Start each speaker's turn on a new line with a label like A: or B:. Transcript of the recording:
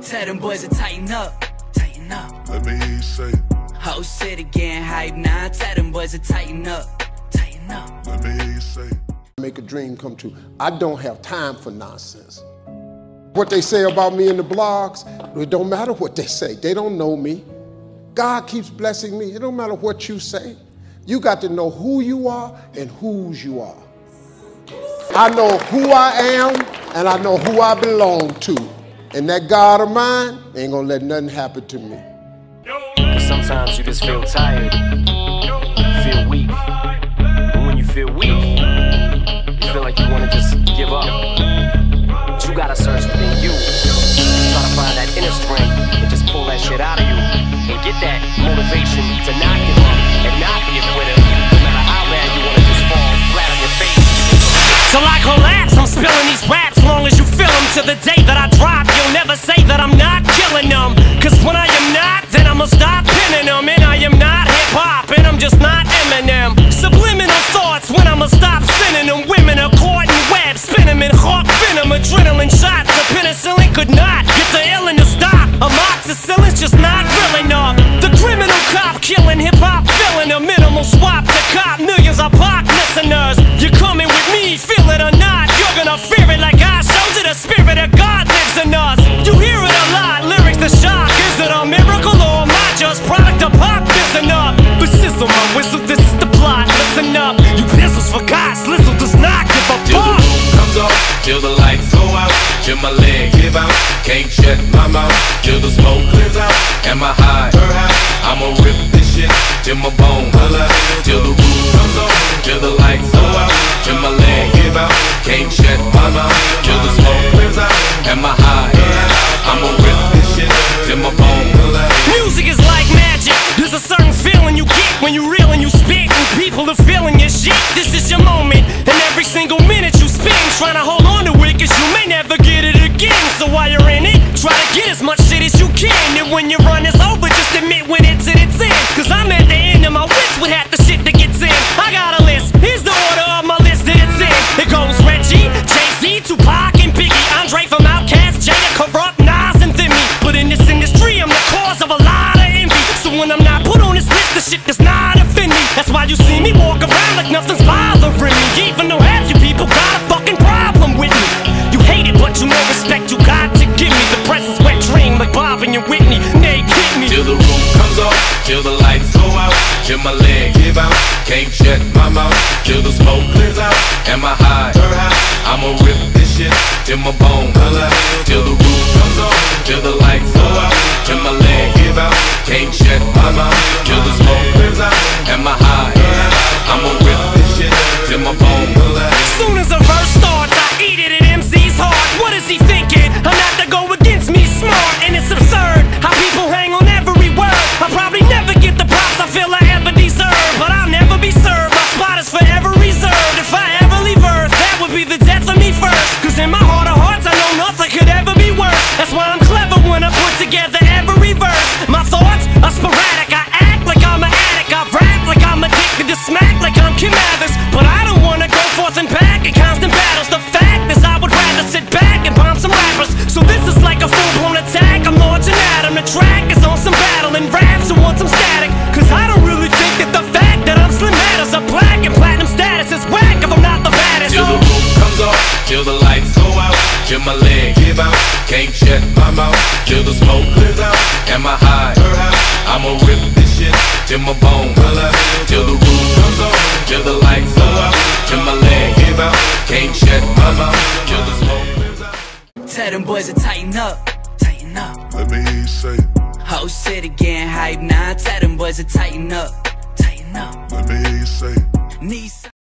A: Tell them boys to tighten up, tighten up.
B: Let me hear you say it.
A: Whole city getting hype now. Tell them boys to tighten up, tighten up.
B: Let me hear you say it.
C: Make a dream come true. I don't have time for nonsense. What they say about me in the blogs, it don't matter what they say. They don't know me. God keeps blessing me. It don't matter what you say. You got to know who you are and whose you are. I know who I am and I know who I belong to. And that God of mine ain't gonna let nothing happen to me.
D: Cause sometimes you just feel tired, feel weak. And when you feel weak, you feel like you wanna just give up. But you gotta search within you. Try to find that inner strength and just pull that shit out of you. And get that motivation to not give up and not be a quitter. No matter how bad you wanna just fall flat on your face. Till I collapse, I'm spilling these raps. Long as you feel them, to the day that I drop, you'll never say that I'm not killing them. Cause when I am not, then I'ma stop pinning them. And I am not hip-hop, and I'm just not Eminem. Subliminal thoughts when I'ma stop sending them. Women are caught in web, spin them in hawk venom. Adrenaline shots, the penicillin could not get the illin to stop. Amoxicillin's just not real enough. The criminal cop killing hip-hop, filling a minimal swap to cop. Millions of pop listeners, you're coming with me, feel it or not. You're gonna fear it like I showed you. The spirit of God lives in us. You hear it a lot, lyrics the shock. Is it a miracle or am I just product of pop? Listen up, but sizzle my whistle, this is the plot. Listen up, you pistols forgot, Slizzle does not give a
E: Till
D: fuck.
E: the roof comes off, till the lights go out, till my leg give out, can't shut my mouth, till the smoke clears out, and my high, I'ma rip this shit, till my bone holla, till the roof comes off, till the lights go out, till my leg give out, can't shut my mouth, till the smoke clears out, and my high, I'ma rip this shit, till my bone holla.
D: Music is like magic. There's a certain feeling you get when you reel and you spit, and people are feeling your shit. This is your moment, and every single minute you spend trying to hold on to it, cause you may never get it again. So while you're in it, try to get as much shit as you can. And when your run is over, just admit when it's in its end. Cause I'm at the end of my wits with half the shit that gets in. I got a list, here's the order of my list that it's in. It goes Reggie, Jay-Z, Tupac, and Biggie, Andre from Outkast, Jada, Corrupt, Nas, and Thimmy. But in this industry, I'm the cause of a lot of envy. So when I'm not put on this list, the shit does not offend me. That's why you see me walk around like nothing's bothering me. Even though half you people got a fucking problem with me. You hate it, but you know respect you got to give me. The presence wet dream like Bob and your Whitney. Nay, hit me.
E: Till the roof comes off, till the lights go out, till my leg give out, can't shut my mouth, till the smoke clears out, and my high, I'ma rip this shit, till my bone holla, till the roof comes off, till the lights go out, till my leg give out, can't shut my mouth, till the smoke clears out, and my high, I'ma rip this shit, till my bone holla.
D: Soon as a verse starts, I eat it at MC's heart. What is he thinking? I'm not to go against me, smart, and it's absurd how people hang on every word. I'll probably never get the props I feel I ever deserve, but I'll never be served. My spot is forever reserved. If I ever leave Earth, that would be the death of me first. Cause in my heart of hearts, I know nothing could ever be worse. That's why I'm clever when I put together every verse. My thoughts are sporadic. I act like I'm an addict. I rap like I'm addicted to smack like I'm Kim Mathers. But I don't wanna go forth and back in constant battles. The fact is I would rather sit back and bomb some rappers. So this is like a full-blown attack. I'm launching at him. The track is on some battle and raps who want some static. Cause I don't really think that the fact that I'm slim matters. A black and platinum status is whack if I'm not the baddest.
E: Till the roof comes off, till the lights go out, till my leg give out, can't shut my mouth, till the smoke clears out, and my high, I'ma rip this shit, till my bone holla, till the roof comes off, till the lights go out, till my leg give out, can't shut my mouth, till the smoke clears out.
A: Tell them boys to tighten up, tighten up.
B: Let me hear you say it.
A: Whole city getting hype now. Tell them boys to tighten up, tighten up.
B: Let me hear you say it.
A: Need